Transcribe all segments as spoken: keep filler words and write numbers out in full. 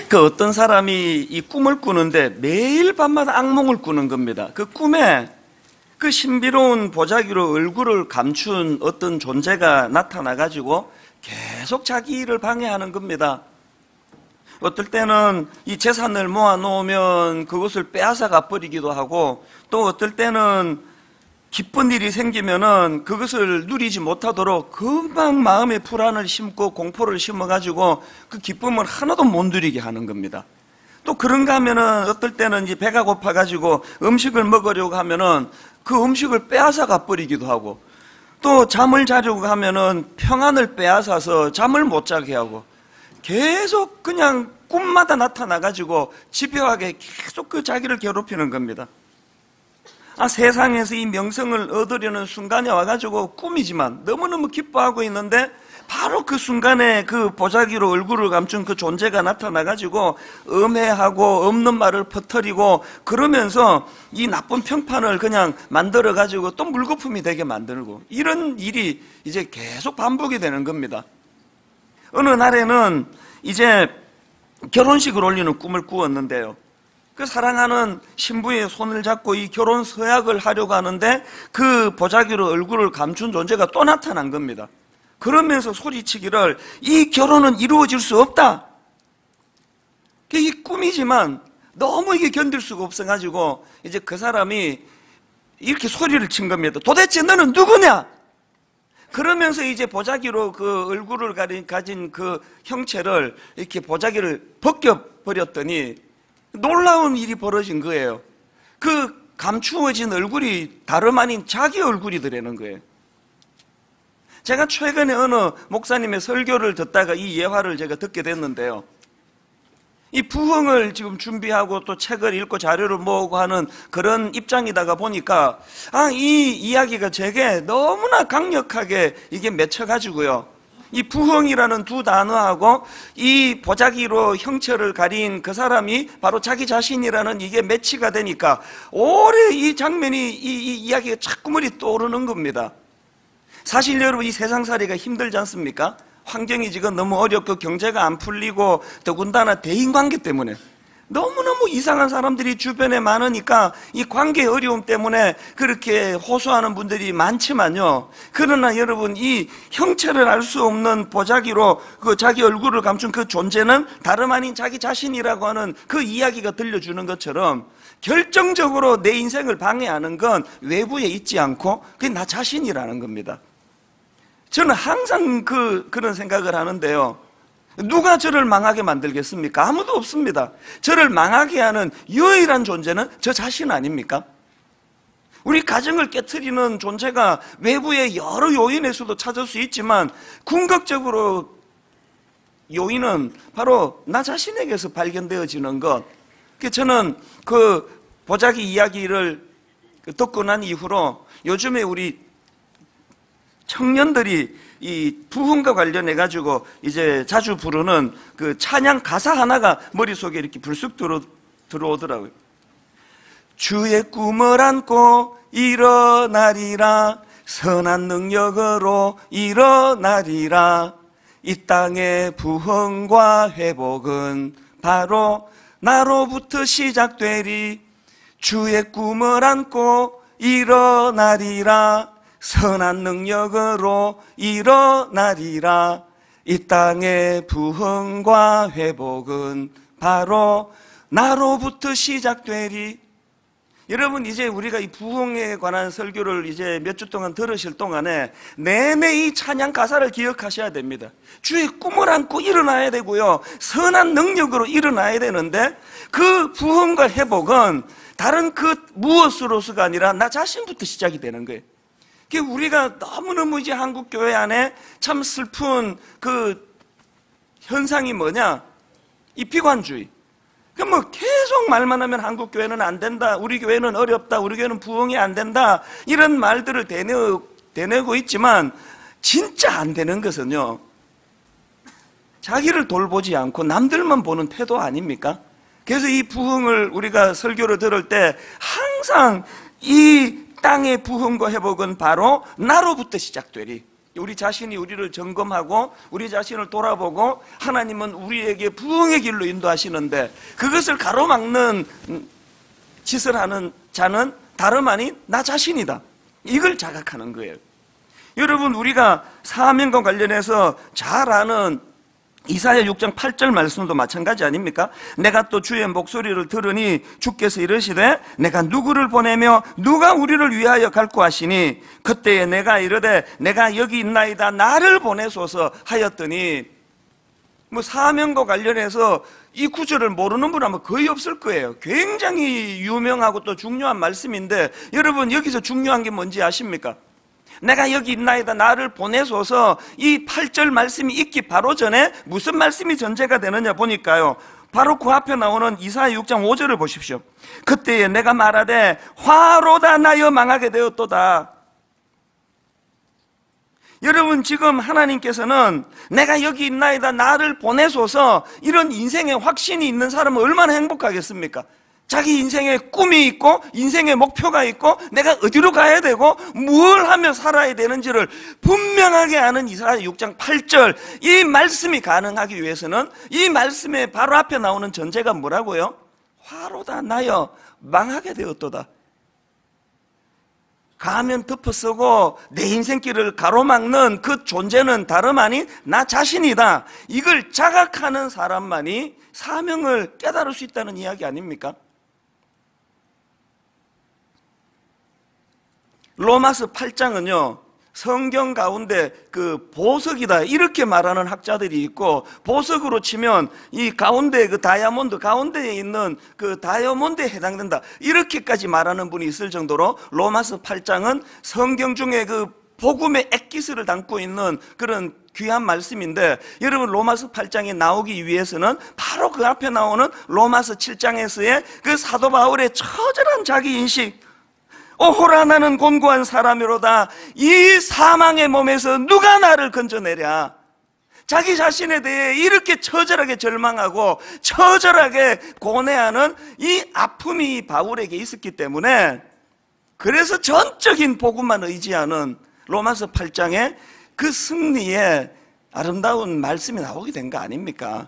그 어떤 사람이 이 꿈을 꾸는데 매일 밤마다 악몽을 꾸는 겁니다. 그 꿈에 그 신비로운 보자기로 얼굴을 감춘 어떤 존재가 나타나가지고 계속 자기 일을 방해하는 겁니다. 어떨 때는 이 재산을 모아놓으면 그것을 빼앗아가 버리기도 하고, 또 어떨 때는 기쁜 일이 생기면은 그것을 누리지 못하도록 금방 마음에 불안을 심고 공포를 심어가지고 그 기쁨을 하나도 못 누리게 하는 겁니다. 또 그런가 하면은 어떨 때는 이제 배가 고파가지고 음식을 먹으려고 하면은 그 음식을 빼앗아가 버리기도 하고, 또 잠을 자려고 하면은 평안을 빼앗아서 잠을 못 자게 하고, 계속 그냥 꿈마다 나타나가지고 집요하게 계속 그 자기를 괴롭히는 겁니다. 아, 세상에서 이 명성을 얻으려는 순간에 와가지고 꿈이지만 너무너무 기뻐하고 있는데 바로 그 순간에 그 보자기로 얼굴을 감춘 그 존재가 나타나가지고 음해하고 없는 말을 퍼뜨리고 그러면서 이 나쁜 평판을 그냥 만들어가지고 또 물거품이 되게 만들고, 이런 일이 이제 계속 반복이 되는 겁니다. 어느 날에는 이제 결혼식을 올리는 꿈을 꾸었는데요. 그 사랑하는 신부의 손을 잡고 이 결혼 서약을 하려고 하는데 그 보자기로 얼굴을 감춘 존재가 또 나타난 겁니다. 그러면서 소리치기를, 이 결혼은 이루어질 수 없다. 이 꿈이지만 너무 이게 견딜 수가 없어가지고 이제 그 사람이 이렇게 소리를 친 겁니다. 도대체 너는 누구냐? 그러면서 이제 보자기로 그 얼굴을 가진 그 형체를 이렇게 보자기를 벗겨버렸더니 놀라운 일이 벌어진 거예요. 그 감추어진 얼굴이 다름 아닌 자기 얼굴이더라는 거예요. 제가 최근에 어느 목사님의 설교를 듣다가 이 예화를 제가 듣게 됐는데요. 이 부흥을 지금 준비하고 또 책을 읽고 자료를 모으고 하는 그런 입장이다가 보니까, 아, 이 이야기가 제게 너무나 강력하게 이게 맺혀가지고요. 이 부흥이라는 두 단어하고 이 보자기로 형체를 가린 그 사람이 바로 자기 자신이라는 이게 매치가 되니까 오래 이 장면이, 이, 이 이야기가 자꾸 머리 떠오르는 겁니다. 사실 여러분, 이 세상살이가 힘들지 않습니까? 환경이 지금 너무 어렵고 경제가 안 풀리고 더군다나 대인관계 때문에 너무너무 이상한 사람들이 주변에 많으니까 이 관계의 어려움 때문에 그렇게 호소하는 분들이 많지만요. 그러나 여러분, 이 형체를 알 수 없는 보자기로 그 자기 얼굴을 감춘 그 존재는 다름 아닌 자기 자신이라고 하는 그 이야기가 들려주는 것처럼 결정적으로 내 인생을 방해하는 건 외부에 있지 않고 그게 나 자신이라는 겁니다. 저는 항상 그, 그런 생각을 하는데요. 누가 저를 망하게 만들겠습니까? 아무도 없습니다. 저를 망하게 하는 유일한 존재는 저 자신 아닙니까? 우리 가정을 깨트리는 존재가 외부의 여러 요인에서도 찾을 수 있지만 궁극적으로 요인은 바로 나 자신에게서 발견되어지는 것. 저는 그 보자기 이야기를 듣고 난 이후로 요즘에 우리 청년들이 이 부흥과 관련해 가지고 이제 자주 부르는 그 찬양 가사 하나가 머릿속에 이렇게 불쑥 들어, 들어오더라고요. 주의 꿈을 안고 일어나리라, 선한 능력으로 일어나리라, 이 땅의 부흥과 회복은 바로 나로부터 시작되리. 주의 꿈을 안고 일어나리라, 선한 능력으로 일어나리라, 이 땅의 부흥과 회복은 바로 나로부터 시작되리. 여러분, 이제 우리가 이 부흥에 관한 설교를 이제 몇 주 동안 들으실 동안에 내내 이 찬양 가사를 기억하셔야 됩니다. 주의 꿈을 안고 일어나야 되고요, 선한 능력으로 일어나야 되는데 그 부흥과 회복은 다른 그 무엇으로서가 아니라 나 자신부터 시작이 되는 거예요. 우리가 너무너무 이제 한국 교회 안에 참 슬픈 그 현상이 뭐냐? 이 비관주의. 그 뭐 계속 말만 하면 한국 교회는 안 된다, 우리 교회는 어렵다, 우리 교회는 부흥이 안 된다, 이런 말들을 대내고, 대내고 있지만 진짜 안 되는 것은요, 자기를 돌보지 않고 남들만 보는 태도 아닙니까? 그래서 이 부흥을 우리가 설교를 들을 때 항상 이 땅의 부흥과 회복은 바로 나로부터 시작되리. 우리 자신이 우리를 점검하고 우리 자신을 돌아보고 하나님은 우리에게 부흥의 길로 인도하시는데 그것을 가로막는 짓을 하는 자는 다름 아닌 나 자신이다. 이걸 자각하는 거예요. 여러분, 우리가 사명과 관련해서 잘 아는 이사야 육 장 팔 절 말씀도 마찬가지 아닙니까? 내가 또 주의 목소리를 들으니 주께서 이르시되 내가 누구를 보내며 누가 우리를 위하여 갈고 하시니 그때에 내가 이르되 내가 여기 있나이다 나를 보내소서 하였더니, 뭐 사명과 관련해서 이 구절을 모르는 분 아마 거의 없을 거예요. 굉장히 유명하고 또 중요한 말씀인데 여러분, 여기서 중요한 게 뭔지 아십니까? 내가 여기 있나이다 나를 보내소서, 이 팔 절 말씀이 있기 바로 전에 무슨 말씀이 전제가 되느냐 보니까요, 바로 그 앞에 나오는 이사야 육 장 오 절을 보십시오. 그때에 내가 말하되 화로다 나여 망하게 되었도다. 여러분, 지금 하나님께서는 내가 여기 있나이다 나를 보내소서, 이런 인생에 확신이 있는 사람은 얼마나 행복하겠습니까? 자기 인생에 꿈이 있고 인생의 목표가 있고 내가 어디로 가야 되고 뭘 하며 살아야 되는지를 분명하게 아는 이사야 육 장 팔 절, 이 말씀이 가능하기 위해서는 이 말씀의 바로 앞에 나오는 전제가 뭐라고요? 화로다 나여 망하게 되었도다. 가면 덮어쓰고 내 인생길을 가로막는 그 존재는 다름 아닌 나 자신이다. 이걸 자각하는 사람만이 사명을 깨달을 수 있다는 이야기 아닙니까? 로마서 팔 장은요, 성경 가운데 그 보석이다 이렇게 말하는 학자들이 있고, 보석으로 치면 이 가운데 그 다이아몬드 가운데에 있는 그 다이아몬드에 해당된다 이렇게까지 말하는 분이 있을 정도로 로마서 팔 장은 성경 중에 그 복음의 액기스를 담고 있는 그런 귀한 말씀인데, 여러분, 로마서 팔 장에 나오기 위해서는 바로 그 앞에 나오는 로마서 칠 장에서의 그 사도 바울의 처절한 자기인식, 오호라 나는 곤고한 사람이로다, 이 사망의 몸에서 누가 나를 건져내랴. 자기 자신에 대해 이렇게 처절하게 절망하고 처절하게 고뇌하는 이 아픔이 바울에게 있었기 때문에, 그래서 전적인 복음만 의지하는 로마서 팔 장에 그 승리의 아름다운 말씀이 나오게 된 거 아닙니까?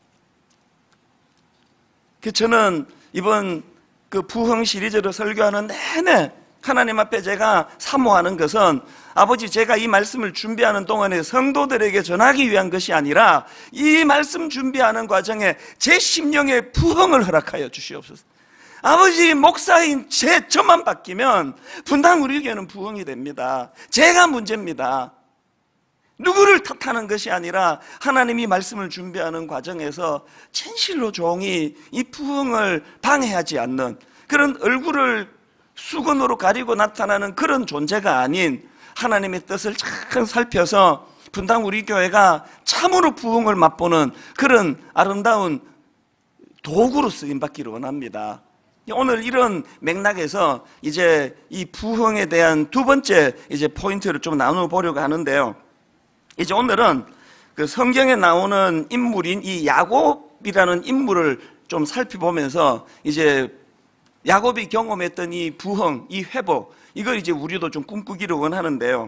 저는 이번 그 부흥 시리즈를 설교하는 내내 하나님 앞에 제가 사모하는 것은, 아버지, 제가 이 말씀을 준비하는 동안에 성도들에게 전하기 위한 것이 아니라 이 말씀 준비하는 과정에 제 심령의 부흥을 허락하여 주시옵소서. 아버지, 목사인 제 저만 바뀌면 분당 우리 교회는 부흥이 됩니다. 제가 문제입니다. 누구를 탓하는 것이 아니라 하나님이 말씀을 준비하는 과정에서 진실로 종이 이 부흥을 방해하지 않는 그런 얼굴을 수건으로 가리고 나타나는 그런 존재가 아닌 하나님의 뜻을 잘 살펴서 분당 우리 교회가 참으로 부흥을 맛보는 그런 아름다운 도구로 쓰임받기를 원합니다. 오늘 이런 맥락에서 이제 이 부흥에 대한 두 번째 이제 포인트를 좀 나눠보려고 하는데요. 이제 오늘은 그 성경에 나오는 인물인 이 야곱이라는 인물을 좀 살펴보면서 이제 야곱이 경험했던 이 부흥, 이 회복, 이걸 이제 우리도 좀 꿈꾸기를 원하는데요.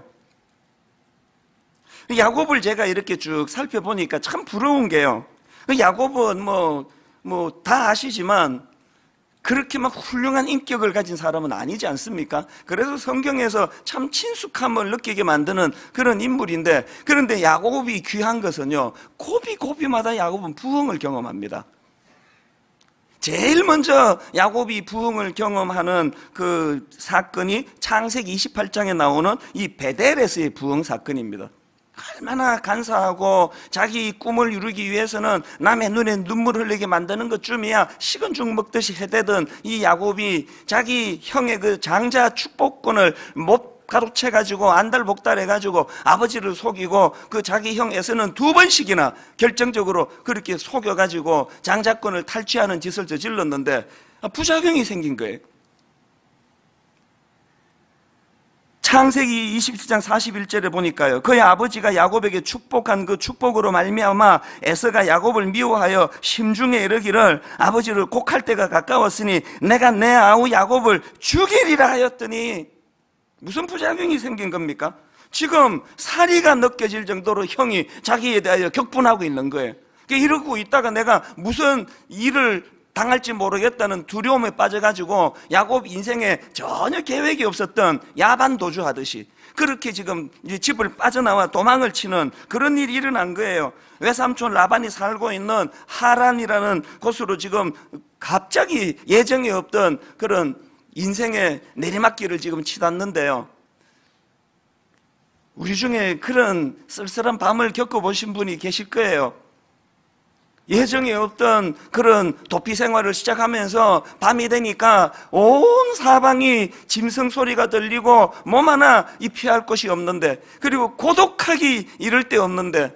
야곱을 제가 이렇게 쭉 살펴보니까 참 부러운 게요, 야곱은 뭐, 뭐 다 아시지만 그렇게 막 훌륭한 인격을 가진 사람은 아니지 않습니까? 그래서 성경에서 참 친숙함을 느끼게 만드는 그런 인물인데, 그런데 야곱이 귀한 것은요, 고비 고비마다 야곱은 부흥을 경험합니다. 제일 먼저 야곱이 부흥을 경험하는 그 사건이 창세기 이십팔 장에 나오는 이 베델에서의 부흥 사건입니다. 얼마나 간사하고 자기 꿈을 이루기 위해서는 남의 눈에 눈물 흘리게 만드는 것쯤이야 식은 죽 먹듯이 해대던 이 야곱이 자기 형의 그 장자 축복권을 못 가로채가지고 안달복달해가지고 아버지를 속이고 그 자기 형 에서는 두 번씩이나 결정적으로 그렇게 속여가지고 장자권을 탈취하는 짓을 저질렀는데 부작용이 생긴 거예요. 창세기 이십칠 장 사십일 절에 보니까요, 그의 아버지가 야곱에게 축복한 그 축복으로 말미암아 에서가 야곱을 미워하여 심중에 이르기를 아버지를 곡할 때가 가까웠으니 내가 내 아우 야곱을 죽이리라 하였더니, 무슨 부작용이 생긴 겁니까? 지금 사리가 느껴질 정도로 형이 자기에 대하여 격분하고 있는 거예요. 이러고 있다가 내가 무슨 일을 당할지 모르겠다는 두려움에 빠져가지고 야곱 인생에 전혀 계획이 없었던 야반 도주하듯이 그렇게 지금 집을 빠져나와 도망을 치는 그런 일이 일어난 거예요. 외삼촌 라반이 살고 있는 하란이라는 곳으로 지금 갑자기 예정에 없던 그런 인생의 내리막길을 지금 치닫는데요. 우리 중에 그런 쓸쓸한 밤을 겪어보신 분이 계실 거예요. 예정에 없던 그런 도피 생활을 시작하면서 밤이 되니까 온 사방이 짐승 소리가 들리고 몸 하나 이 피할 곳이 없는데, 그리고 고독하기 이를 데 없는데,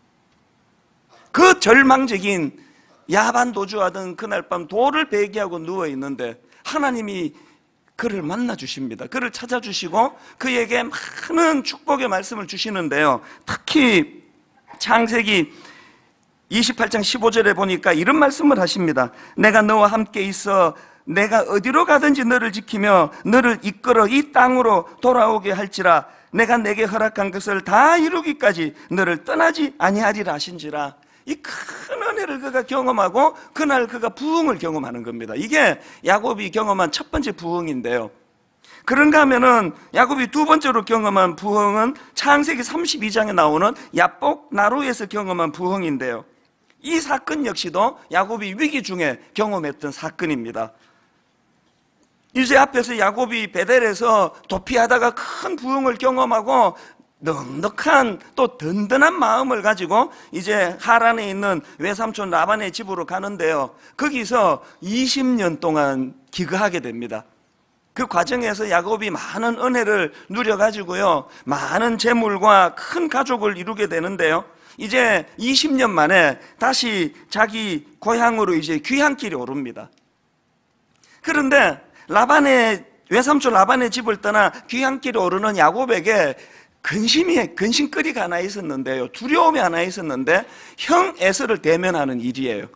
그 절망적인 야반 도주하던 그날 밤 돌을 베개하고 누워 있는데 하나님이 그를 만나 주십니다. 그를 찾아주시고 그에게 많은 축복의 말씀을 주시는데요. 특히 창세기 이십팔 장 십오 절에 보니까 이런 말씀을 하십니다. 내가 너와 함께 있어 내가 어디로 가든지 너를 지키며 너를 이끌어 이 땅으로 돌아오게 할지라. 내가 내게 허락한 것을 다 이루기까지 너를 떠나지 아니하리라 하신지라. 이 큰 은혜를 그가 경험하고 그날 그가 부흥을 경험하는 겁니다. 이게 야곱이 경험한 첫 번째 부흥인데요. 그런가 하면은 야곱이 두 번째로 경험한 부흥은 창세기 삼십이 장에 나오는 야복 나루에서 경험한 부흥인데요. 이 사건 역시도 야곱이 위기 중에 경험했던 사건입니다. 이제 앞에서 야곱이 베델에서 도피하다가 큰 부흥을 경험하고 넉넉한 또 든든한 마음을 가지고 이제 하란에 있는 외삼촌 라반의 집으로 가는데요. 거기서 이십 년 동안 기거하게 됩니다. 그 과정에서 야곱이 많은 은혜를 누려가지고요, 많은 재물과 큰 가족을 이루게 되는데요. 이제 이십 년 만에 다시 자기 고향으로 이제 귀향길에 오릅니다. 그런데 라반의 외삼촌 라반의 집을 떠나 귀향길에 오르는 야곱에게 근심이, 근심거리가 하나 있었는데요. 두려움이 하나 있었는데, 형 에서를 대면하는 일이에요.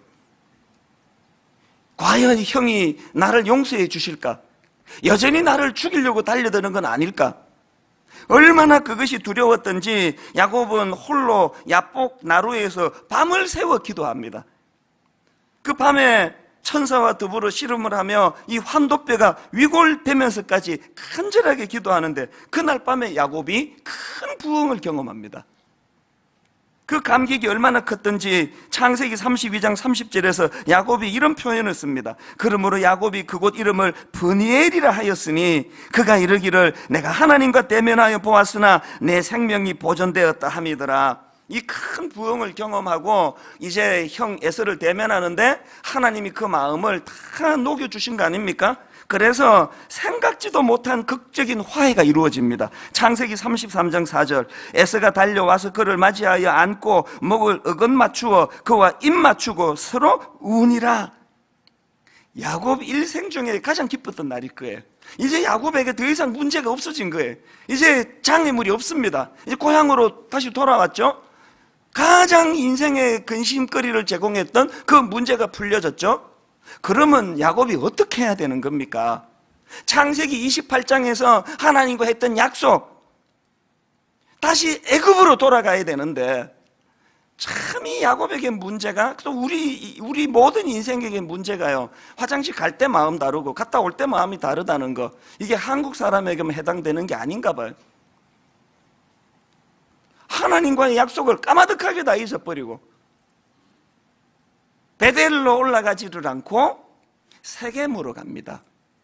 과연 형이 나를 용서해 주실까? 여전히 나를 죽이려고 달려드는 건 아닐까? 얼마나 그것이 두려웠던지 야곱은 홀로 야복 나루에서 밤을 새워 기도합니다. 그 밤에 천사와 더불어 씨름을 하며 이 환도뼈가 위골되면서까지 간절하게 기도하는데, 그날 밤에 야곱이 큰 부흥을 경험합니다. 그 감격이 얼마나 컸던지 창세기 삼십이 장 삼십 절에서 야곱이 이런 표현을 씁니다. 그러므로 야곱이 그곳 이름을 브니엘이라 하였으니 그가 이르기를 내가 하나님과 대면하여 보았으나 내 생명이 보존되었다 함이더라. 이 큰 부흥을 경험하고 이제 형 에서를 대면하는데 하나님이 그 마음을 다 녹여주신 거 아닙니까? 그래서 생각지도 못한 극적인 화해가 이루어집니다. 창세기 삼십삼 장 사 절, 에서가 달려와서 그를 맞이하여 안고 목을 어긋 맞추어 그와 입 맞추고 서로 우니라. 야곱 일생 중에 가장 기뻤던 날일 거예요. 이제 야곱에게 더 이상 문제가 없어진 거예요. 이제 장애물이 없습니다. 이제 고향으로 다시 돌아왔죠. 가장 인생의 근심거리를 제공했던 그 문제가 풀려졌죠. 그러면 야곱이 어떻게 해야 되는 겁니까? 창세기 이십팔 장에서 하나님과 했던 약속, 다시 애굽으로 돌아가야 되는데, 참 이 야곱에게 문제가, 또 우리 우리 모든 인생에게 문제가요, 화장실 갈 때 마음 다르고 갔다 올 때 마음이 다르다는 거, 이게 한국 사람에게만 해당되는 게 아닌가 봐요. 하나님과의 약속을 까마득하게 다 잊어버리고 베델로 올라가지를 않고 세겜으로 갑니다.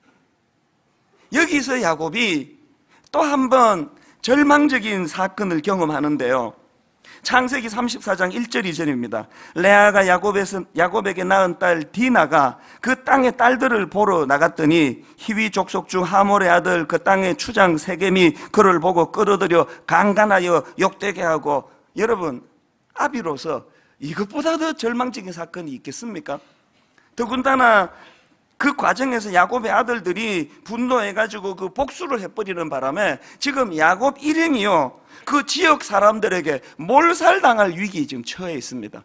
여기서 야곱이 또 한 번 절망적인 사건을 경험하는데요. 창세기 삼십사 장 일 절 이 절입니다. 레아가 야곱에서, 야곱에게 낳은 딸 디나가 그 땅의 딸들을 보러 나갔더니 히위 족속 중 하몰의 아들 그 땅의 추장 세겜이 그를 보고 끌어들여 강간하여 욕되게 하고. 여러분, 아비로서 이것보다 더 절망적인 사건이 있겠습니까? 더군다나 그 과정에서 야곱의 아들들이 분노해가지고 그 복수를 해버리는 바람에 지금 야곱 일행이요, 그 지역 사람들에게 몰살당할 위기에 지금 처해 있습니다.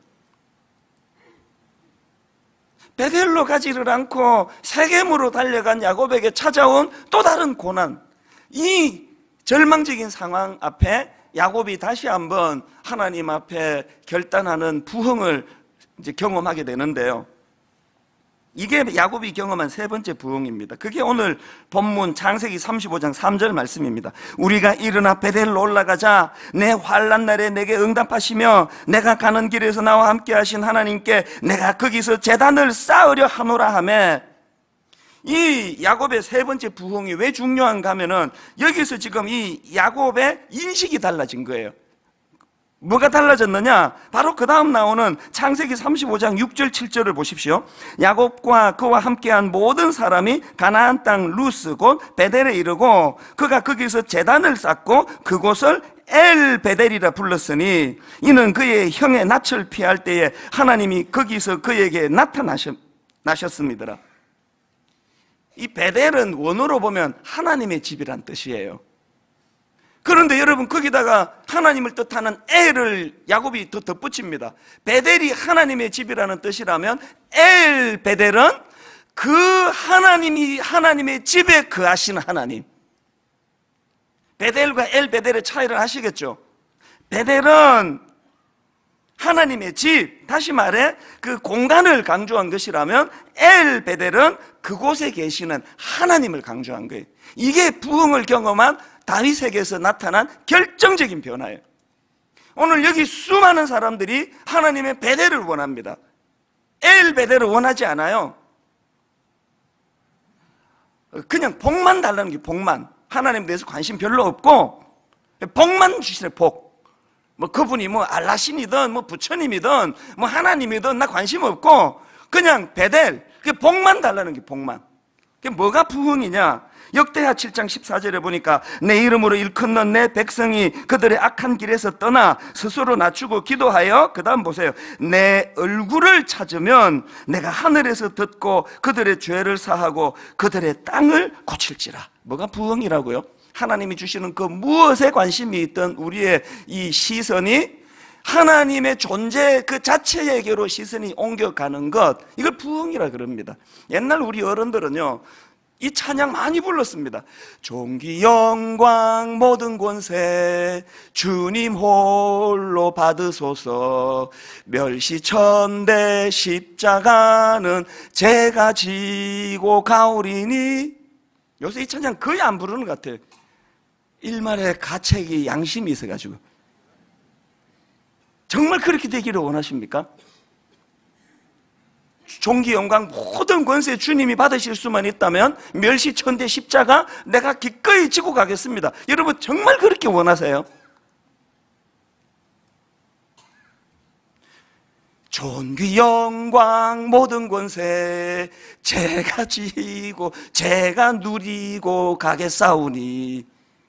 베델로 가지를 않고 세겜으로 달려간 야곱에게 찾아온 또 다른 고난, 이 절망적인 상황 앞에 야곱이 다시 한번 하나님 앞에 결단하는 부흥을 이제 경험하게 되는데요. 이게 야곱이 경험한 세 번째 부흥입니다. 그게 오늘 본문 창세기 삼십오 장 삼 절 말씀입니다. 우리가 일어나 베델로 올라가자. 내 환난 날에 내게 응답하시며 내가 가는 길에서 나와 함께 하신 하나님께 내가 거기서 제단을 쌓으려 하노라 하며, 이 야곱의 세 번째 부흥이 왜 중요한가 하면은 여기서 지금 이 야곱의 인식이 달라진 거예요. 뭐가 달라졌느냐? 바로 그 다음 나오는 창세기 삼십오 장 육 절 칠 절을 보십시오. 야곱과 그와 함께한 모든 사람이 가나안 땅 루스 곧 베델에 이르고 그가 거기서 제단을 쌓고 그곳을 엘 베델이라 불렀으니 이는 그의 형의 낯을 피할 때에 하나님이 거기서 그에게 나타나셨습니다. 이 베델은 원어로 보면 하나님의 집이란 뜻이에요. 그런데 여러분, 거기다가 하나님을 뜻하는 엘을 야곱이 더 덧붙입니다. 베델이 하나님의 집이라는 뜻이라면 엘 베델은 그 하나님이 하나님의 집에 거하시는 하나님. 베델과 엘 베델의 차이를 아시겠죠? 베델은 하나님의 집, 다시 말해 그 공간을 강조한 것이라면 엘 베델은 그곳에 계시는 하나님을 강조한 거예요. 이게 부흥을 경험한 다윗에게서 나타난 결정적인 변화예요. 오늘 여기 수많은 사람들이 하나님의 베델을 원합니다. 엘 베델을 원하지 않아요. 그냥 복만 달라는 게, 복만. 하나님에 대해서 관심 별로 없고 복만 주시래, 복. 뭐 그분이 뭐 알라신이든 뭐 부처님이든 뭐 하나님이든 나 관심 없고 그냥 베델, 그 복만 달라는 게, 복만. 그게 뭐가 부흥이냐? 역대하 칠 장 십사 절에 보니까 내 이름으로 일컫는 내 백성이 그들의 악한 길에서 떠나 스스로 낮추고 기도하여, 그 다음 보세요, 내 얼굴을 찾으면 내가 하늘에서 듣고 그들의 죄를 사하고 그들의 땅을 고칠지라. 뭐가 부흥이라고요? 하나님이 주시는 그 무엇에 관심이 있던 우리의 이 시선이 하나님의 존재 그 자체에게로 시선이 옮겨가는 것, 이걸 부흥이라 그럽니다. 옛날 우리 어른들은요 이 찬양 많이 불렀습니다. 존귀 영광 모든 권세 주님 홀로 받으소서, 멸시천대 십자가는 제가 지고 가오리니. 요새 이 찬양 거의 안 부르는 것 같아요. 일말의 가책이 양심이 있어가지고. 정말 그렇게 되기를 원하십니까? 존귀 영광 모든 권세 주님이 받으실 수만 있다면 멸시천대 십자가 내가 기꺼이 지고 가겠습니다. 여러분 정말 그렇게 원하세요? 존귀 영광 모든 권세 제가 지고 제가 누리고 가겠사오니,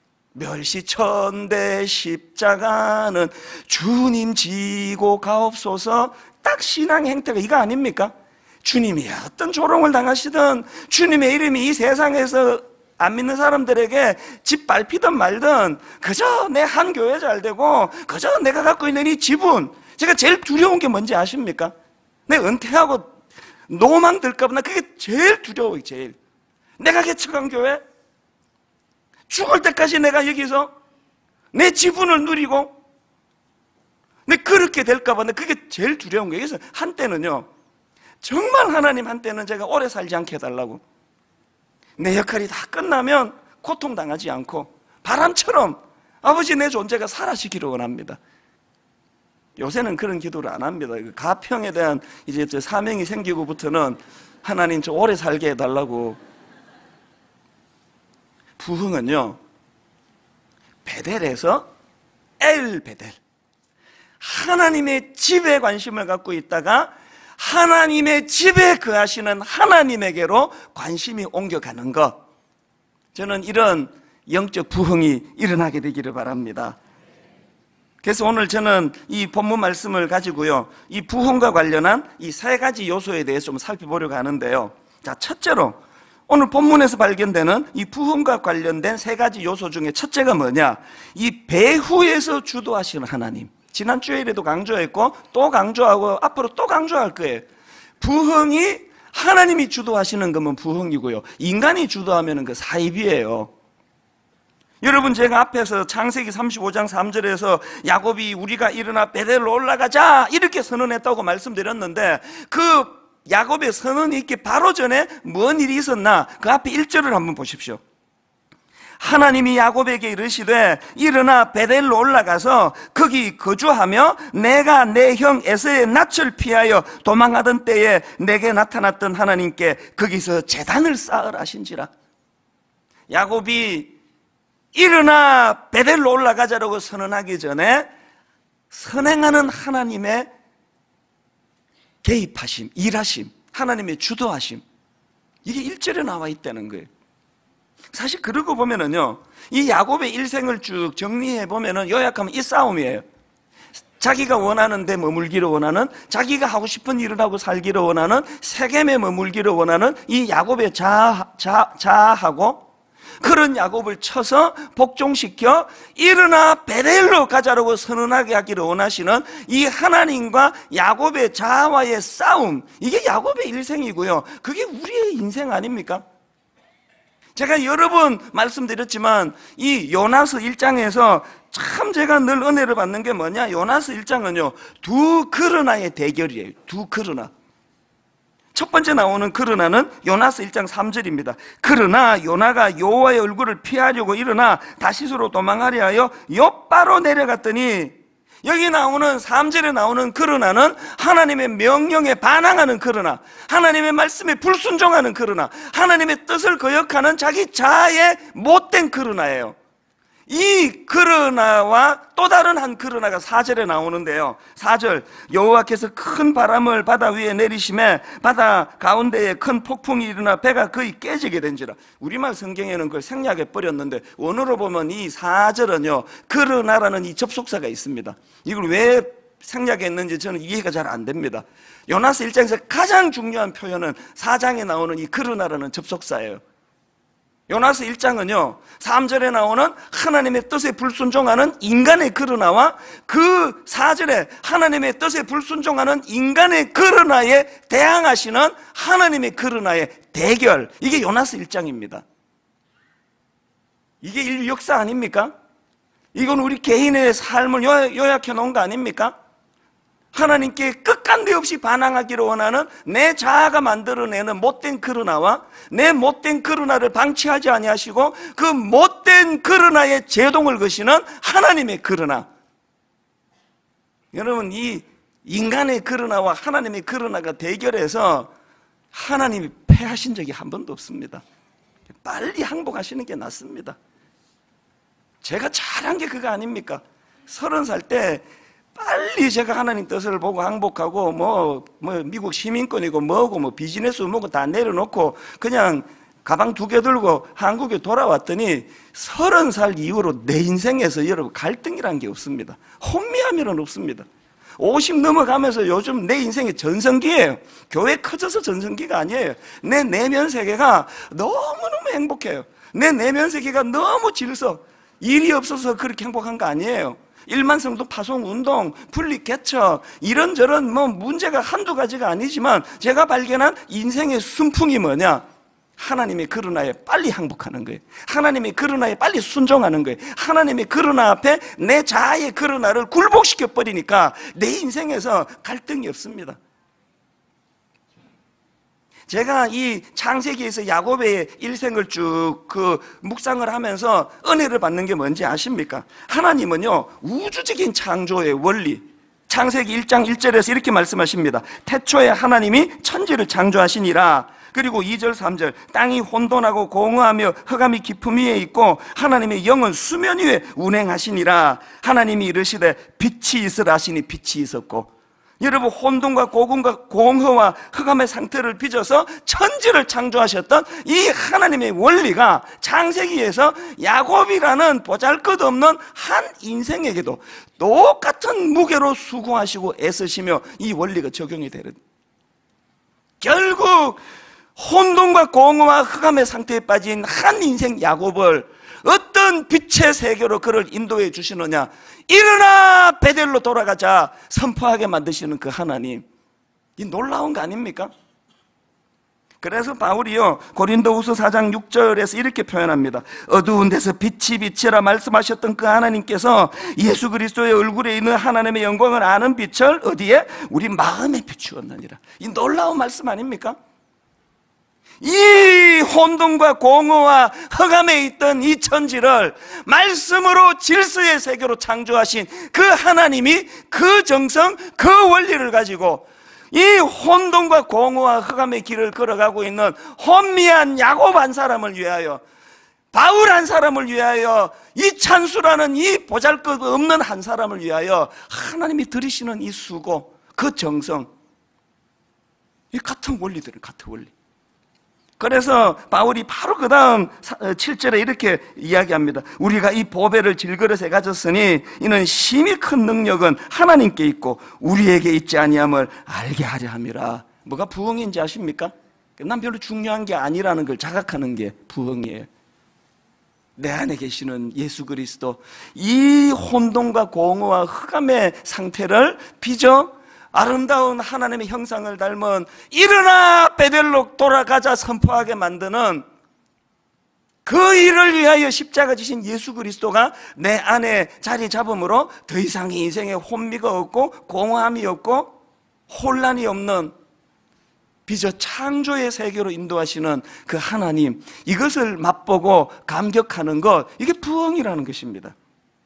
멸시천대 십자가는 주님 지고 가옵소서. 딱 신앙의 행태가 이거 아닙니까? 주님이 어떤 조롱을 당하시든 주님의 이름이 이 세상에서 안 믿는 사람들에게 짓밟히든 말든 그저 내 한 교회 잘 되고 그저 내가 갖고 있는 이 지분, 제가 제일 두려운 게 뭔지 아십니까? 내가 은퇴하고 노망 들까 봐 그게 제일 두려워요. 제일 내가 개척한 교회 죽을 때까지 내가 여기서 내 지분을 누리고 내 그렇게 될까 봐 그게 제일 두려운 거예요. 그래서 한때는요 정말 하나님, 한때는 제가 오래 살지 않게 해달라고, 내 역할이 다 끝나면 고통당하지 않고 바람처럼 아버지 내 존재가 사라지기를 원합니다. 요새는 그런 기도를 안 합니다. 가평에 대한 이제 사명이 생기고부터는 하나님 저 오래 살게 해달라고. 부흥은요 베델에서 엘 베델, 하나님의 집에 관심을 갖고 있다가 하나님의 집에 거하시는 하나님에게로 관심이 옮겨가는 것, 저는 이런 영적 부흥이 일어나게 되기를 바랍니다. 그래서 오늘 저는 이 본문 말씀을 가지고요 이 부흥과 관련한 이 세 가지 요소에 대해서 좀 살펴보려고 하는데요. 자, 첫째로 오늘 본문에서 발견되는 이 부흥과 관련된 세 가지 요소 중에 첫째가 뭐냐? 이 배후에서 주도하시는 하나님. 지난 주일에도 강조했고 또 강조하고 앞으로 또 강조할 거예요. 부흥이 하나님이 주도하시는 거면 부흥이고요, 인간이 주도하면 그 사이비예요. 여러분, 제가 앞에서 창세기 삼십오 장 삼 절에서 야곱이 우리가 일어나 베델로 올라가자 이렇게 선언했다고 말씀드렸는데, 그 야곱의 선언이 있기 바로 전에 뭔 일이 있었나? 그 앞에 일 절을 한번 보십시오. 하나님이 야곱에게 이르시되 일어나 베델로 올라가서 거기 거주하며 내가 내 형 에서의 낯을 피하여 도망하던 때에 내게 나타났던 하나님께 거기서 제단을 쌓으라 하신지라. 야곱이 일어나 베델로 올라가자라고 선언하기 전에 선행하는 하나님의 개입하심, 일하심, 하나님의 주도하심, 이게 일 절에 나와 있다는 거예요. 사실 그러고 보면은요, 이 야곱의 일생을 쭉 정리해 보면은 요약하면 이 싸움이에요. 자기가 원하는 데 머물기를 원하는, 자기가 하고 싶은 일을 하고 살기를 원하는, 세겜에 머물기를 원하는 이 야곱의 자아, 자, 자아하고, 그런 야곱을 쳐서 복종시켜 일어나 베델로 가자라고 선언하게 하기를 원하시는 이 하나님과 야곱의 자아와의 싸움, 이게 야곱의 일생이고요, 그게 우리의 인생 아닙니까? 제가 여러 번 말씀드렸지만 이 요나서 일 장에서 참 제가 늘 은혜를 받는 게 뭐냐, 요나서 일 장은요 두 그러나의 대결이에요. 두 그러나. 첫 번째 나오는 그러나는 요나서 일 장 삼 절입니다. 그러나 요나가 여호와의 얼굴을 피하려고 일어나 다시스로 도망하려 하여 욥바로 내려갔더니, 여기 나오는 삼 절에 나오는 그러나는 하나님의 명령에 반항하는 그러나, 하나님의 말씀에 불순종하는 그러나, 하나님의 뜻을 거역하는 자기 자아의 못된 그러나예요. 이 그러나와 또 다른 한 그러나가 사 절에 나오는데요, 사 절 여호와께서 큰 바람을 바다 위에 내리심에 바다 가운데에 큰 폭풍이 일어나 배가 거의 깨지게 된지라. 우리말 성경에는 그걸 생략해 버렸는데 원어로 보면 이 사 절은요 그러나라는 이 접속사가 있습니다. 이걸 왜 생략했는지 저는 이해가 잘 안 됩니다. 요나서 일 장에서 가장 중요한 표현은 사 장에 나오는 이 그러나라는 접속사예요. 요나서 일 장은요 삼 절에 나오는 하나님의 뜻에 불순종하는 인간의 그러나와 그 사 절에 하나님의 뜻에 불순종하는 인간의 그러나에 대항하시는 하나님의 그러나의 대결, 이게 요나서 일 장입니다. 이게 인류 역사 아닙니까? 이건 우리 개인의 삶을 요약해 놓은 거 아닙니까? 하나님께 끝간데 없이 반항하기를 원하는 내 자아가 만들어내는 못된 그러나와 내 못된 그러나를 방치하지 아니하시고 그 못된 그러나에 제동을 거시는 하나님의 그러나. 여러분, 이 인간의 그러나와 하나님의 그러나가 대결해서 하나님이 패하신 적이 한 번도 없습니다. 빨리 항복하시는 게 낫습니다. 제가 잘한 게 그거 아닙니까? 서른 살 때 빨리 제가 하나님 뜻을 보고 항복하고 뭐, 뭐 미국 시민권이고 뭐고 뭐 비즈니스 뭐고 다 내려놓고 그냥 가방 두 개 들고 한국에 돌아왔더니 서른 살 이후로 내 인생에서 여러분 갈등이란 게 없습니다. 혼미함이란 없습니다. 오십 넘어가면서 요즘 내 인생의 전성기예요. 교회 커져서 전성기가 아니에요. 내 내면 세계가 너무너무 행복해요. 내 내면 세계가 너무 질서, 일이 없어서 그렇게 행복한 거 아니에요. 일만성도 파송 운동, 분리 개척, 이런저런 뭐 문제가 한두 가지가 아니지만 제가 발견한 인생의 순풍이 뭐냐? 하나님의 그러나에 빨리 항복하는 거예요. 하나님의 그러나에 빨리 순종하는 거예요. 하나님의 그러나 앞에 내 자아의 그러나를 굴복시켜 버리니까 내 인생에서 갈등이 없습니다. 제가 이 창세기에서 야곱의 일생을 쭉 그 묵상을 하면서 은혜를 받는 게 뭔지 아십니까? 하나님은요 우주적인 창조의 원리, 창세기 일 장 일 절에서 이렇게 말씀하십니다. 태초에 하나님이 천지를 창조하시니라. 그리고 이 절 삼 절 땅이 혼돈하고 공허하며 흑암이 깊음 위에 있고 하나님의 영은 수면 위에 운행하시니라. 하나님이 이르시되 빛이 있으라 하시니 빛이 있었고. 여러분, 혼돈과 고금과 공허와 흑암의 상태를 빚어서 천지를 창조하셨던 이 하나님의 원리가 창세기에서 야곱이라는 보잘것없는 한 인생에게도 똑같은 무게로 수고하시고 애쓰시며 이 원리가 적용이 되는, 결국 혼돈과 공허와 흑암의 상태에 빠진 한 인생 야곱을 어떤 빛의 세계로 그를 인도해 주시느냐? 일어나 베델로 돌아가자 선포하게 만드시는 그 하나님, 이 놀라운 거 아닙니까? 그래서 바울이요 고린도후서 사 장 육 절에서 이렇게 표현합니다. 어두운 데서 빛이 빛이라 말씀하셨던 그 하나님께서 예수 그리스도의 얼굴에 있는 하나님의 영광을 아는 빛을 어디에? 우리 마음에 비추었느니라. 이 놀라운 말씀 아닙니까? 이 혼돈과 공허와 흑암에 있던 이 천지를 말씀으로 질서의 세계로 창조하신 그 하나님이 그 정성, 그 원리를 가지고 이 혼돈과 공허와 흑암의 길을 걸어가고 있는 혼미한 야곱 한 사람을 위하여, 바울 한 사람을 위하여, 이 찬수라는 이 보잘것없는 한 사람을 위하여 하나님이 들이시는 이 수고, 그 정성, 이 같은 원리들은 같은 원리. 그래서 바울이 바로 그 다음 칠 절에 이렇게 이야기합니다. 우리가 이 보배를 질그릇에 가졌으니 이는 심히 큰 능력은 하나님께 있고 우리에게 있지 아니함을 알게 하려 함이라. 뭐가 부흥인지 아십니까? 난 별로 중요한 게 아니라는 걸 자각하는 게 부흥이에요. 내 안에 계시는 예수 그리스도, 이 혼돈과 공허와 흑암의 상태를 빚어 아름다운 하나님의 형상을 닮은 일어나 베델로 돌아가자 선포하게 만드는 그 일을 위하여 십자가 지신 예수 그리스도가 내 안에 자리 잡음으로 더 이상 인생에 혼미가 없고 공허함이 없고 혼란이 없는 빚어 창조의 세계로 인도하시는 그 하나님, 이것을 맛보고 감격하는 것, 이게 부흥이라는 것입니다.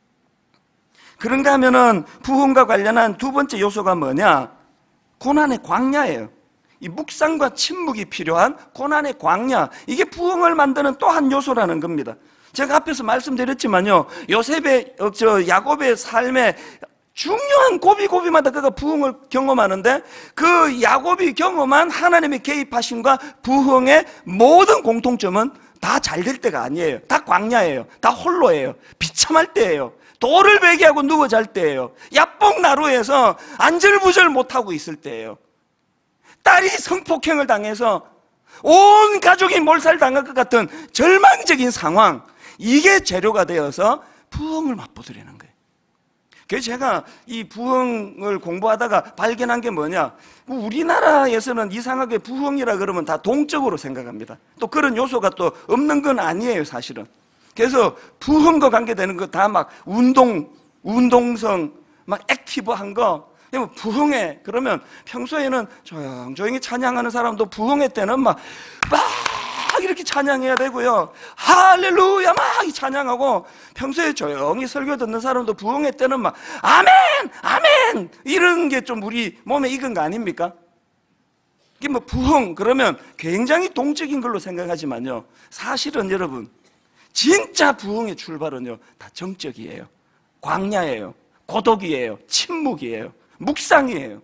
그런가 하면은 부흥과 관련한 두 번째 요소가 뭐냐? 고난의 광야예요. 이 묵상과 침묵이 필요한 고난의 광야, 이게 부흥을 만드는 또 한 요소라는 겁니다. 제가 앞에서 말씀드렸지만요, 요셉의, 저 야곱의 삶에 중요한 고비고비마다 그가 부흥을 경험하는데, 그 야곱이 경험한 하나님의 개입하심과 부흥의 모든 공통점은 다 잘 될 때가 아니에요. 다 광야예요. 다 홀로예요. 비참할 때예요. 돌을 베개하고 누워 잘 때예요. 야뽕나루에서 안절부절 못하고 있을 때예요. 딸이 성폭행을 당해서 온 가족이 몰살당할 것 같은 절망적인 상황, 이게 재료가 되어서 부흥을 맛보드리는 거예요. 그래서 제가 이 부흥을 공부하다가 발견한 게 뭐냐, 우리나라에서는 이상하게 부흥이라 그러면 다 동적으로 생각합니다. 또 그런 요소가 또 없는 건 아니에요, 사실은. 그래서 부흥과 관계되는 거 다 막 운동, 운동성, 막 액티브한 거, 부흥회, 그러면 평소에는 조용조용히 찬양하는 사람도 부흥회 때는 막, 막 이렇게 찬양해야 되고요. 할렐루야 막 찬양하고, 평소에 조용히 설교 듣는 사람도 부흥회 때는 막, 아멘! 아멘! 이런 게 좀 우리 몸에 익은 거 아닙니까? 이게 뭐 부흥, 그러면 굉장히 동적인 걸로 생각하지만요. 사실은 여러분, 진짜 부흥의 출발은요, 다 정적이에요. 광야예요. 고독이에요. 침묵이에요. 묵상이에요.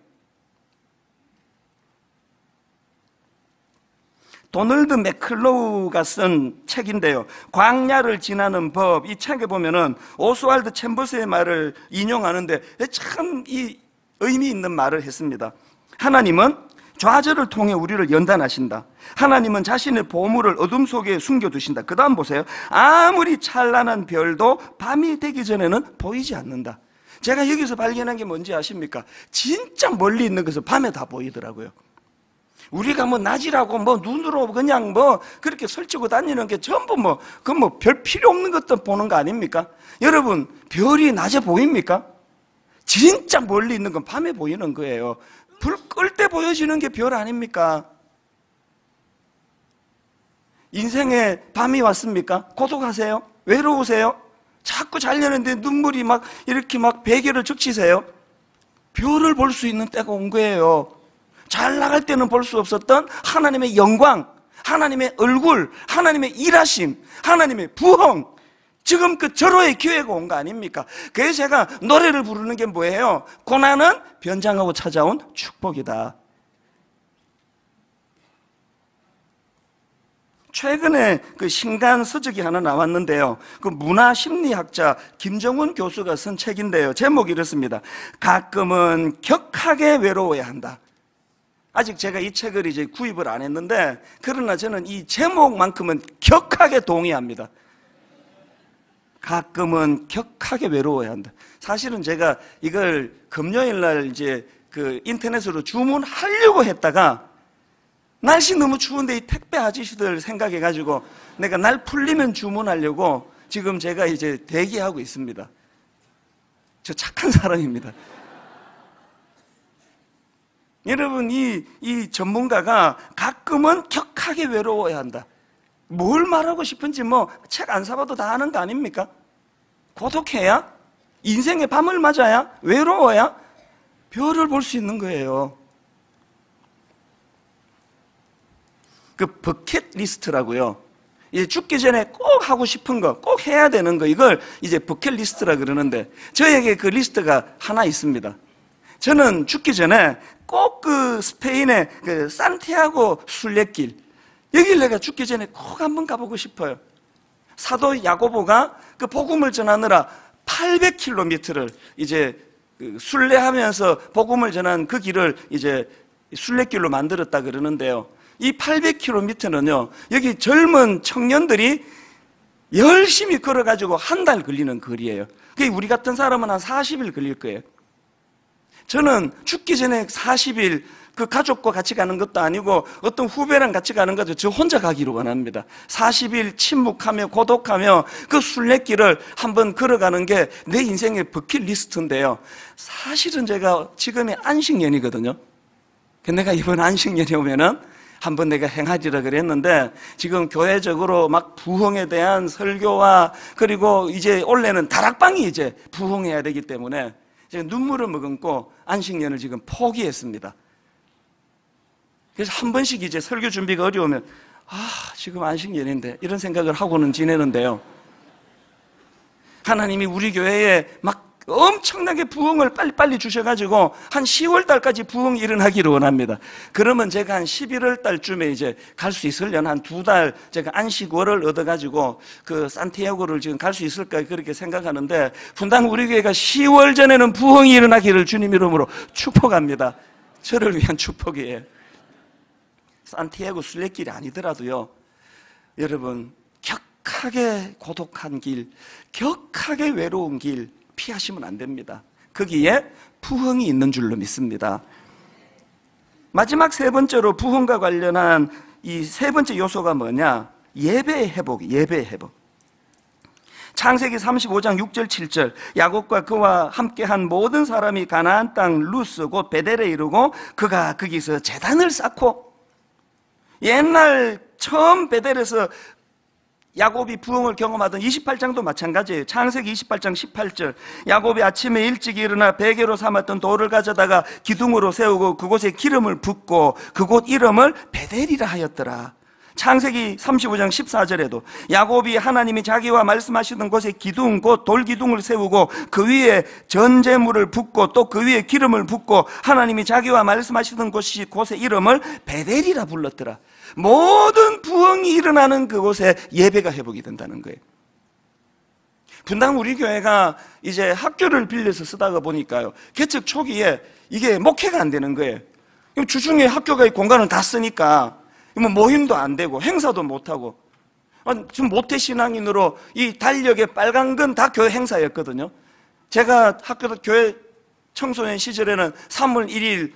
도널드 맥클로우가 쓴 책인데요, 광야를 지나는 법, 이 책에 보면은 오스왈드 챔버스의 말을 인용하는데 참 이 의미 있는 말을 했습니다. 하나님은 좌절을 통해 우리를 연단하신다. 하나님은 자신의 보물을 어둠 속에 숨겨두신다. 그 다음 보세요. 아무리 찬란한 별도 밤이 되기 전에는 보이지 않는다. 제가 여기서 발견한 게 뭔지 아십니까? 진짜 멀리 있는 것은 밤에 다 보이더라고요. 우리가 뭐 낮이라고 뭐 눈으로 그냥 뭐 그렇게 설치고 다니는 게 전부 뭐 그 뭐 별 필요 없는 것도 보는 거 아닙니까? 여러분, 별이 낮에 보입니까? 진짜 멀리 있는 건 밤에 보이는 거예요. 불 끌 때 보여지는 게 별 아닙니까? 인생에 밤이 왔습니까? 고독하세요? 외로우세요? 자꾸 자려는데 눈물이 막 이렇게 막 베개를 적치세요? 별을 볼 수 있는 때가 온 거예요. 잘 나갈 때는 볼 수 없었던 하나님의 영광, 하나님의 얼굴, 하나님의 일하심, 하나님의 부흥, 지금 그 절호의 기회가 온 거 아닙니까? 그래서 제가 노래를 부르는 게 뭐예요? 고난은 변장하고 찾아온 축복이다. 최근에 그 신간 서적이 하나 나왔는데요, 그 문화심리학자 김정훈 교수가 쓴 책인데요, 제목이 이렇습니다. 가끔은 격하게 외로워야 한다. 아직 제가 이 책을 이제 구입을 안 했는데, 그러나 저는 이 제목만큼은 격하게 동의합니다. 가끔은 격하게 외로워야 한다. 사실은 제가 이걸 금요일 날 이제 그 인터넷으로 주문하려고 했다가 날씨 너무 추운데 이 택배 아저씨들 생각해가지고 내가 날 풀리면 주문하려고 지금 제가 이제 대기하고 있습니다. 저 착한 사람입니다. 여러분, 이, 이 전문가가 가끔은 격하게 외로워야 한다. 뭘 말하고 싶은지 뭐 책 안 사봐도 다 아는 거 아닙니까? 고독해야? 인생의 밤을 맞아야? 외로워야? 별을 볼 수 있는 거예요. 그 버킷리스트라고요. 이제 죽기 전에 꼭 하고 싶은 거, 꼭 해야 되는 거, 이걸 이제 버킷리스트라 그러는데, 저에게 그 리스트가 하나 있습니다. 저는 죽기 전에 꼭 그 스페인의 그 산티아고 순례길, 여길 내가 죽기 전에 꼭 한번 가보고 싶어요. 사도 야고보가 그 복음을 전하느라 팔백 킬로미터를 이제 그 순례하면서 복음을 전한 그 길을 이제 순례길로 만들었다 그러는데요. 이 팔백 킬로미터는요, 여기 젊은 청년들이 열심히 걸어가지고 한 달 걸리는 거리예요. 그게 우리 같은 사람은 한 사십 일 걸릴 거예요. 저는 죽기 전에 사십 일 그 가족과 같이 가는 것도 아니고 어떤 후배랑 같이 가는 것도 저 혼자 가기로 원합니다. 사십 일 침묵하며 고독하며 그 순례길을 한번 걸어가는 게 내 인생의 버킷리스트인데요. 사실은 제가 지금이 안식년이거든요. 내가 이번 안식년에 오면은 한번 내가 행하리라 그랬는데, 지금 교회적으로 막 부흥에 대한 설교와 그리고 이제 올해는 다락방이 이제 부흥해야 되기 때문에 제가 눈물을 머금고 안식년을 지금 포기했습니다. 그래서 한 번씩 이제 설교 준비가 어려우면 아, 지금 안식년인데 이런 생각을 하고는 지내는데요. 하나님이 우리 교회에 막 엄청나게 부흥을 빨리빨리 주셔가지고 한 시월 달까지 부흥이 일어나기를 원합니다. 그러면 제가 한 십일월 달쯤에 이제 갈 수 있으려나 한 두 달 제가 안식월을 얻어가지고 그 산티아고를 지금 갈 수 있을까 그렇게 생각하는데, 분당 우리 교회가 시월 전에는 부흥이 일어나기를 주님 이름으로 축복합니다. 저를 위한 축복이에요. 산티아고 순례길이 아니더라도요, 여러분, 격하게 고독한 길, 격하게 외로운 길 피하시면 안 됩니다. 거기에 부흥이 있는 줄로 믿습니다. 마지막 세 번째로 부흥과 관련한 이 세 번째 요소가 뭐냐? 예배의 회복, 예배의 회복. 창세기 삼십오 장 육 절 칠 절, 야곱과 그와 함께한 모든 사람이 가나안 땅 루스 곧 베델에 이르고 그가 거기서 제단을 쌓고, 옛날 처음 베델에서 야곱이 부흥을 경험하던 이십팔 장도 마찬가지예요. 창세기 이십팔 장 십팔 절, 야곱이 아침에 일찍 일어나 베개로 삼았던 돌을 가져다가 기둥으로 세우고 그곳에 기름을 붓고 그곳 이름을 베델이라 하였더라. 창세기 삼십오 장 십사 절에도 야곱이 하나님이 자기와 말씀하시던 곳에 기둥 곧 돌기둥을 세우고 그 위에 전제물을 붓고 또 그 위에 기름을 붓고 하나님이 자기와 말씀하시던 곳이 곳의 이름을 베델이라 불렀더라. 모든 부흥이 일어나는 그곳에 예배가 회복이 된다는 거예요. 분당 우리 교회가 이제 학교를 빌려서 쓰다가 보니까요, 개척 초기에 이게 목회가 안 되는 거예요. 주중에 학교가 이 공간을 다 쓰니까 뭐 모임도 안 되고 행사도 못 하고, 지금 모태 신앙인으로 이 달력의 빨간 건 다 교회 행사였거든요. 제가 학교 교회 청소년 시절에는 삼월 일일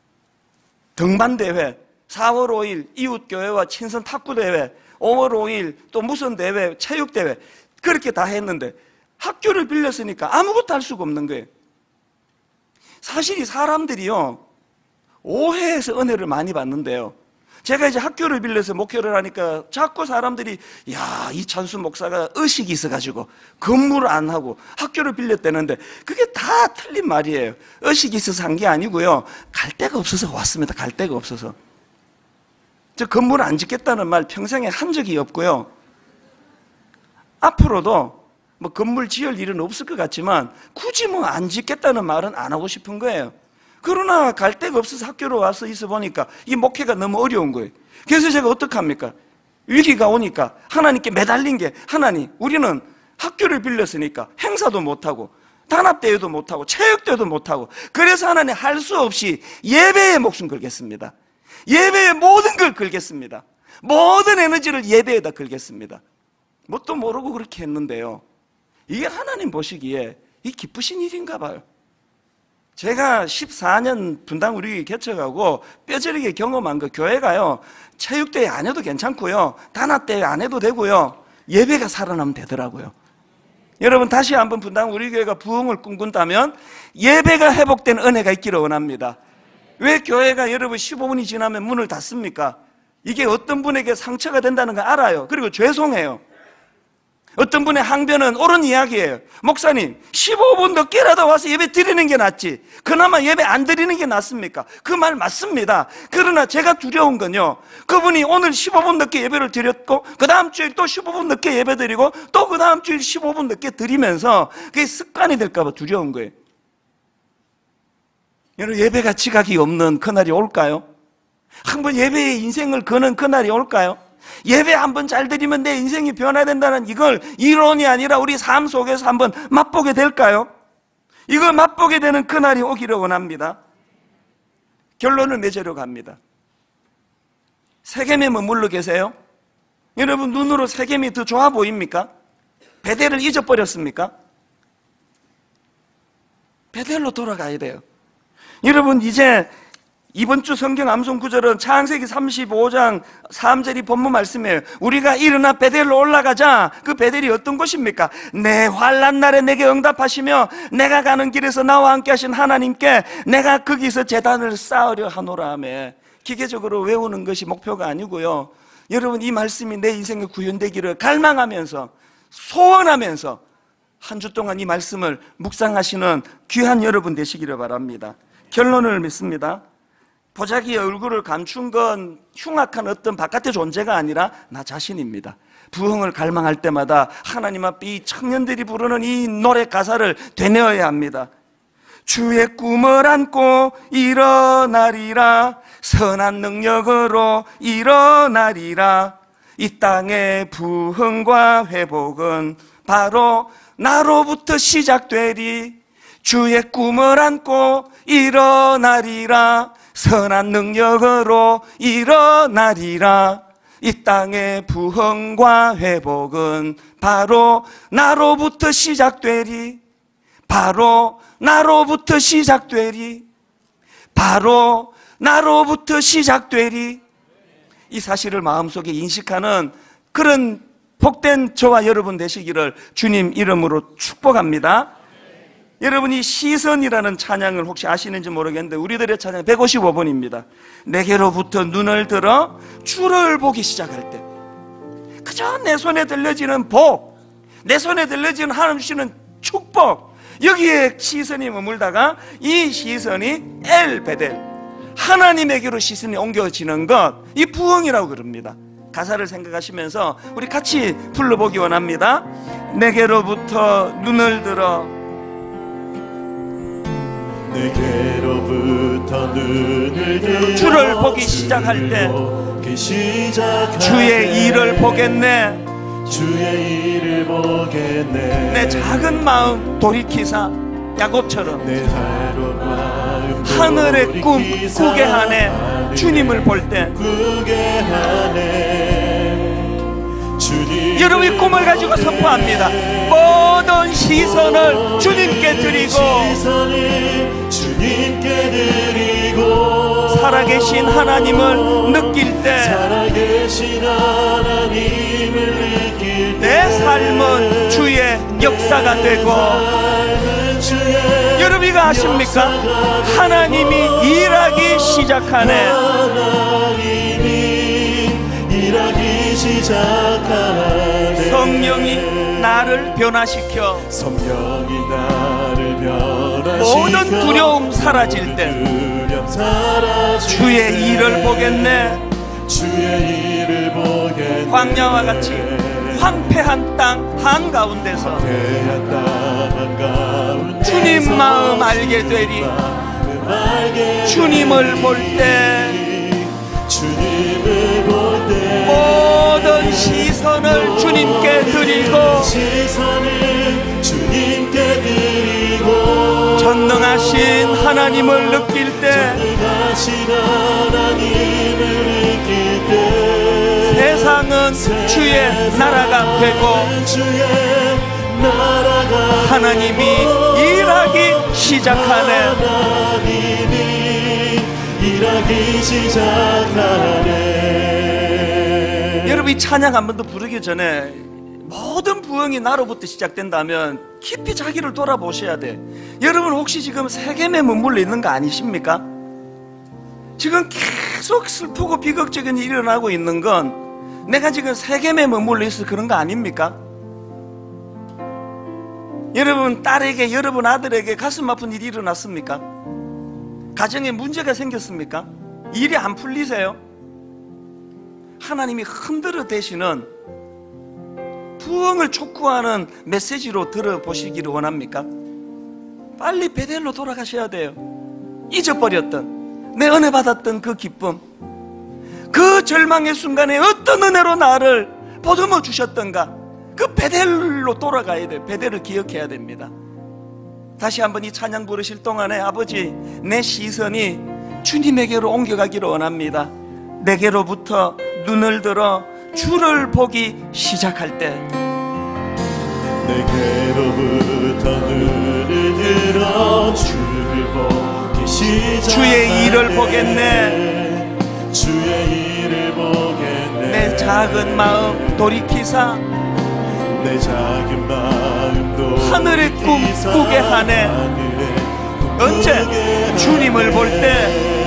등반대회, 사월 오일 이웃교회와 친선 탁구대회, 오월 오일 또 무슨 대회, 체육대회, 그렇게 다 했는데 학교를 빌렸으니까 아무것도 할 수가 없는 거예요. 사실 이 사람들이요, 오해해서 은혜를 많이 받는데요, 제가 이제 학교를 빌려서 목회를 하니까 자꾸 사람들이 야, 이 찬수 목사가 의식이 있어가지고 건물을 안 하고 학교를 빌렸다는데, 그게 다 틀린 말이에요. 의식이 있어서 한 게 아니고요, 갈 데가 없어서 왔습니다. 갈 데가 없어서. 저 건물을 안 짓겠다는 말 평생에 한 적이 없고요, 앞으로도 뭐 건물 지을 일은 없을 것 같지만 굳이 뭐 안 짓겠다는 말은 안 하고 싶은 거예요. 그러나 갈 데가 없어서 학교로 와서 있어 보니까 이 목회가 너무 어려운 거예요. 그래서 제가 어떡합니까? 위기가 오니까 하나님께 매달린 게, 하나님, 우리는 학교를 빌렸으니까 행사도 못하고 단합대회도 못하고 체육대회도 못하고, 그래서 하나님 할 수 없이 예배에 목숨 걸겠습니다. 예배에 모든 걸 걸겠습니다. 모든 에너지를 예배에다 걸겠습니다. 뭣도 모르고 그렇게 했는데요, 이게 하나님 보시기에 이 기쁘신 일인가 봐요. 제가 십사 년 분당 우리 개척하고 뼈저리게 경험한 거, 교회가요, 체육대회 안 해도 괜찮고요, 단합대회 안 해도 되고요, 예배가 살아나면 되더라고요. 여러분, 다시 한번 분당 우리 교회가 부흥을 꿈꾼다면 예배가 회복된 은혜가 있기를 원합니다. 왜 교회가 여러분 십오 분이 지나면 문을 닫습니까? 이게 어떤 분에게 상처가 된다는 걸 알아요. 그리고 죄송해요. 어떤 분의 항변은 옳은 이야기예요. 목사님, 십오 분 늦게라도 와서 예배 드리는 게 낫지, 그나마 예배 안 드리는 게 낫습니까? 그 말 맞습니다. 그러나 제가 두려운 건요, 그분이 오늘 십오 분 늦게 예배를 드렸고 그 다음 주일 또 십오 분 늦게 예배 드리고 또 그 다음 주일 십오 분 늦게 드리면서 그게 습관이 될까 봐 두려운 거예요. 여러분, 예배가 지각이 없는 그날이 올까요? 한번 예배의 인생을 거는 그날이 올까요? 예배 한번 잘 드리면 내 인생이 변화된다는 이걸 이론이 아니라 우리 삶 속에서 한번 맛보게 될까요? 이걸 맛보게 되는 그날이 오기를 원합니다. 결론을 맺으려 갑니다. 세겜에 머물러 계세요? 여러분, 눈으로 세겜이 더 좋아 보입니까? 베델을 잊어버렸습니까? 베델로 돌아가야 돼요. 여러분, 이제 이번 주 성경 암송 구절은 창세기 삼십오 장 삼 절이 본문 말씀이에요. 우리가 일어나 베델로 올라가자. 그 베델이 어떤 곳입니까? 내 환난 날에 내게 응답하시며 내가 가는 길에서 나와 함께 하신 하나님께 내가 거기서 제단을 쌓으려 하노라 하며, 기계적으로 외우는 것이 목표가 아니고요, 여러분, 이 말씀이 내 인생에 구현되기를 갈망하면서 소원하면서 한 주 동안 이 말씀을 묵상하시는 귀한 여러분 되시기를 바랍니다. 결론을 맺습니다. 보자기의 얼굴을 감춘 건 흉악한 어떤 바깥의 존재가 아니라 나 자신입니다. 부흥을 갈망할 때마다 하나님 앞에 이 청년들이 부르는 이 노래 가사를 되뇌어야 합니다. 주의 꿈을 안고 일어나리라, 선한 능력으로 일어나리라. 이 땅의 부흥과 회복은 바로 나로부터 시작되리. 주의 꿈을 안고 일어나리라, 선한 능력으로 일어나리라. 이 땅의 부흥과 회복은 바로 나로부터 시작되리. 바로 나로부터 시작되리. 바로 나로부터 시작되리. 이 사실을 마음속에 인식하는 그런 복된 저와 여러분 되시기를 주님 이름으로 축복합니다. 여러분이 시선이라는 찬양을 혹시 아시는지 모르겠는데 우리들의 찬양 백오십오 번입니다. 내게로부터 눈을 들어 주를 보기 시작할 때 그저 내 손에 들려지는 복, 내 손에 들려지는 하나님 주시는 축복, 여기에 시선이 머물다가 이 시선이 엘 베델, 하나님에게로 시선이 옮겨지는 것, 이 부흥이라고 그럽니다. 가사를 생각하시면서 우리 같이 불러보기 원합니다. 내게로부터 눈을 들어 내게로부터 눈을 들어 주를 보기 시작할 때 주의 일을 보겠네. 주의 일을 보겠네. 내 작은 마음 돌이키사 야곱처럼 내 작은 마음 하늘의 꿈 꾸게 하네. 주님을 볼 때 여러분이 꿈을 가지고 선포합니다. 모든 시선을 주님께 드리고 살아계신 하나님을 느낄 때 내 삶은 주의 역사가 되고, 여러분이가 아십니까? 하나님이 일하기 시작하네. 성령이 나를 변화시켜 성령이 나를 변화시켜 모든 두려움 사라질 때 주의 일을 보겠네. 주의 일을 보겠네. 광야와 같이 황폐한 땅 한가운데서 주님 마음 알게 되리. 주님을 볼 때 모든 시선을 주님께 드리고 전능하신 하나님을 느낄 때 세상은 주의 나라가 되고 하나님이 일하기 시작하네. 일하기 시작하네. 여러분, 이 찬양 한 번 더 부르기 전에 모든 부흥이 나로부터 시작된다면 깊이 자기를 돌아보셔야 돼. 여러분, 혹시 지금 세겜에 머물러 있는 거 아니십니까? 지금 계속 슬프고 비극적인 일이 일어나고 있는 건 내가 지금 세겜에 머물러 있어서 그런 거 아닙니까? 여러분 딸에게, 여러분 아들에게 가슴 아픈 일이 일어났습니까? 가정에 문제가 생겼습니까? 일이 안 풀리세요? 하나님이 흔들어 대시는 부흥을 촉구하는 메시지로 들어보시기를 원합니까? 빨리 베델로 돌아가셔야 돼요. 잊어버렸던, 내 은혜 받았던 그 기쁨, 그 절망의 순간에 어떤 은혜로 나를 보듬어 주셨던가, 그 베델로 돌아가야 돼요. 베델을 기억해야 됩니다. 다시 한번 이 찬양 부르실 동안에 아버지, 내 시선이 주님에게로 옮겨가기를 원합니다. 내게로부터 눈을 들어 주를 보기 시작할 때, 내게로부터 눈을 들어 주를 보기 시작할 주의 일을 보겠네. 주의 일을 보겠네. 내 작은 마음 돌이키사 내 작은 마음도 하늘의 꿈 꾸게 하네. 언제? 주님을 볼 때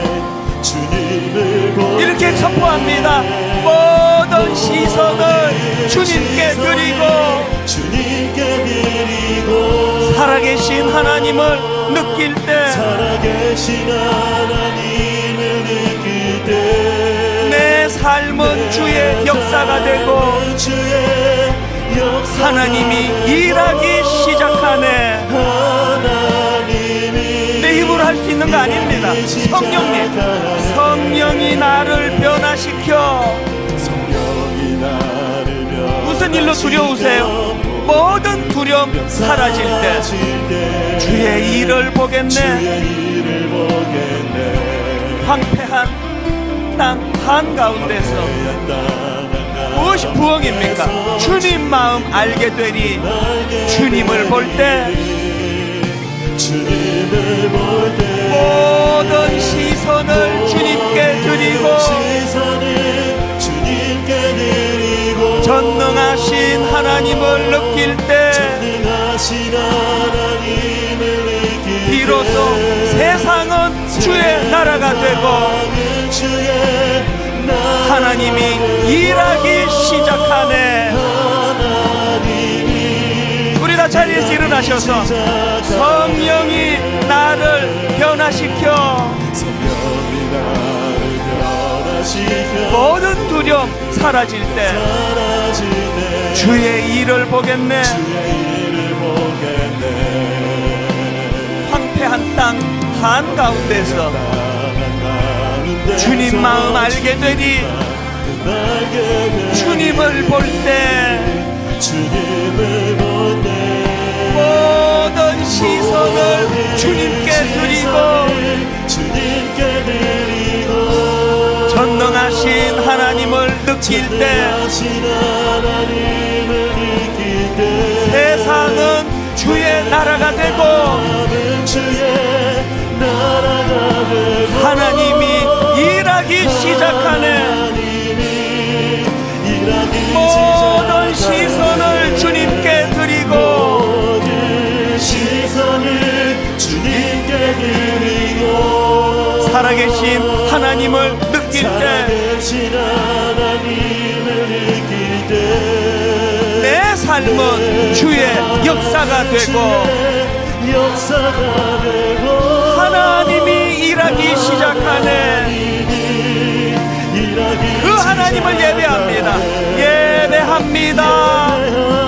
이렇게 선포합니다. 모든 시선을 주님께 드리고 주님께 드리고 살아계신 하나님을 느낄 때, 살아계신 하나님을 느낄 때 내 삶은 주의 역사가 되고 주의 역사가 하나님이 일하기 시작하네. 하나님이 내 힘으로 할 수 있는 거 아닙니다. 성령님, 성령이 나를 변화시켜. 성령이 나를 변화시켜. 무슨 일로 두려우세요? 모든 두려움 사라질 때 주의 일을 보겠네. 주의 일을 보겠네. 황폐한 땅 한가운데서 무엇이 부흥입니까? 주님 마음 알게 되리. 주님을 볼 때 주님을 볼 때 모든 시선을 주님께 드리고 시선을 주님께 드리고 전능하신 하나님을 느낄 때 전능하신 하나님을 느낄 때 비로소 세상은 주의 나라가 되고 주의 나라 하나님이 일하기 시작하네. 우리 다 자리에서 일어나셔서 성령이 나를 변화시켜 성령이 나를 변화시켜 모든 두려움 사라질 때 사라질 때 주의 일을 보겠네. 주의 일을 보겠네. 황폐한 땅 한가운데서 주님 마음 알게 되리. 주님을 볼 때 주님을 볼 때 모든 시선을 주님께 드리고 주님께 드리고 전능하신 하나님을 느낄 때 하나님을 느낄 때 세상은 주의 나라가 되고 주의 나라가 되고 하나님이 일하기 시작하네. 모든 시선을 주님께 드리고 모든 시선을 주님께 드리고 살아계신 하나님을 느낄 때 내 삶은 주의 역사가 되고 하나님이 일하기 시작하네. 그 하나님을 예배합니다. 예배합니다.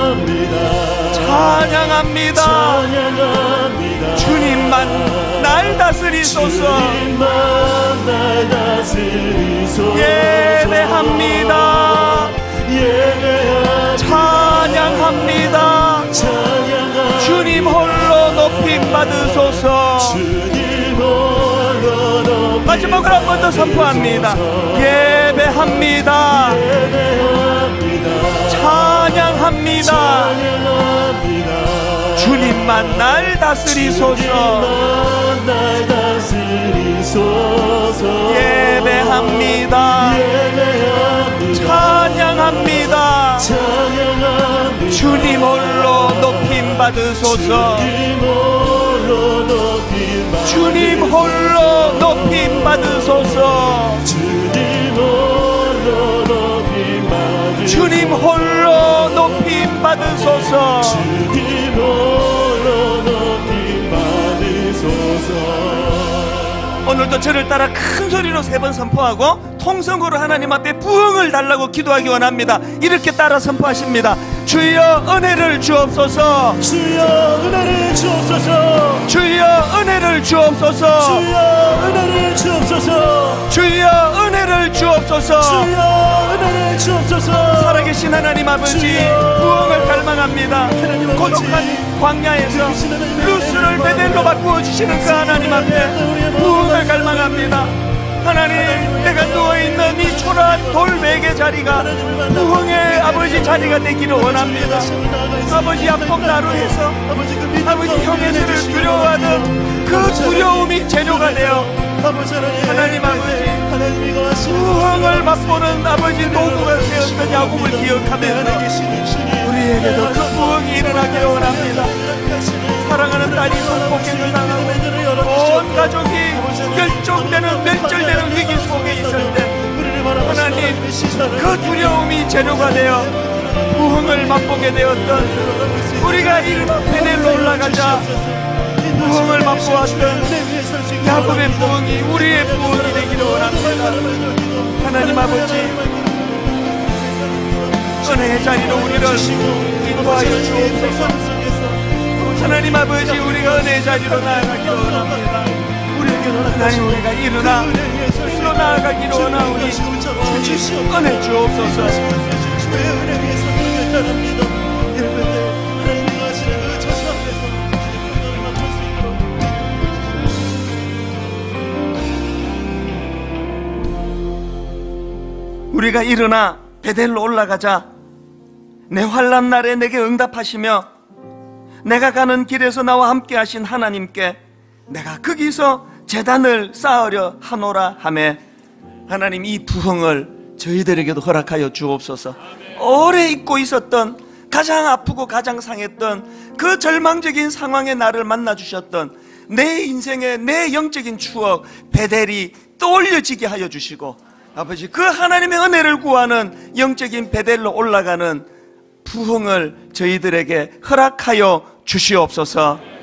찬양합니다. 주님만 날 다스리소서. 예배합니다. 찬양합니다. 주님 홀로 높임 받으소서. 마지막으로 한 번 더 선포합니다. 예배합니다. 찬양합니다. 주님만 날 다스리소서. 받으소서. 예배합니다. 예배합니다. 찬양합니다. 찬양합니다. 주님 홀로 높임 받으소서. 주님 홀로 높임 받으소서. 주님 홀로 높임 받으소서. 주님 홀로 높임 받으소서. 주님 홀로 높임 받으소서. 주님 홀로 높임 받으소서. 오늘도 저를 따라 큰 소리로 세 번 선포하고 통성으로 하나님 앞에 부흥을 달라고 기도하기 원합니다. 이렇게 따라 선포하십니다. 주여 은혜를 주옵소서. 주여 은혜를 주옵소서. 주여 은혜를 주옵소서. 주여 은혜를 주옵소서. 주여 은혜를 주옵소서. 주여 은혜를 주옵소서. 살아계신 하나님 아버지, 부흥을 갈망합니다. 고독한 광야에서 루스를 베델로 바꾸어 주시는 그 하나님 앞에 부흥을 갈망합니다. 하나님, 내가 누워있는 이 초라한 돌 베개 자리가 부흥의 아버지 자리가 되기를 원합니다. 아버지 아픔 나루에서 아버지 형의 죄를 두려워하는 그 두려움이 재료가 되어 하나님 아버지 부흥을 맛보는 아버지 도구가 되었던 야곱을 기억하면서 우리에게도 그 부흥이 일어나기를 원합니다. 사랑하는 딸이 성폭행을 당하고 온 가족이 멸종되는 멸절되는 위기 속에 있을 때 하나님, 그 두려움이 재료가 되어 부흥을 맛보게 되었던 우리가 이르나 베델로 올라가자 부흥을 맛보았던 야곱의 부흥이 우리의 부흥이 되기를 원합니다. 하나님 아버지, 은혜의 자리로 우리를 인도하여 주옵소서. 하나님 아버지, 우리가 은혜의 자리로 나아가기를 원합니다. 하나님, 우리가 일어나 일로 나아가기를 원하오니 은혜 주옵소서. 우리가 일어나 베델로 올라가자 내 환난 날에 내게 응답하시며 내가 가는 길에서 나와 함께 하신 하나님께 내가 거기서 제단을 쌓으려 하노라 하매 하나님, 이 부흥을 저희들에게도 허락하여 주옵소서. 오래 잊고 있었던, 가장 아프고 가장 상했던 그 절망적인 상황에 나를 만나 주셨던 내 인생의 내 영적인 추억 베델이 떠올려지게 하여 주시고 아버지, 그 하나님의 은혜를 구하는 영적인 베델로 올라가는 부흥을 저희들에게 허락하여 주시옵소서.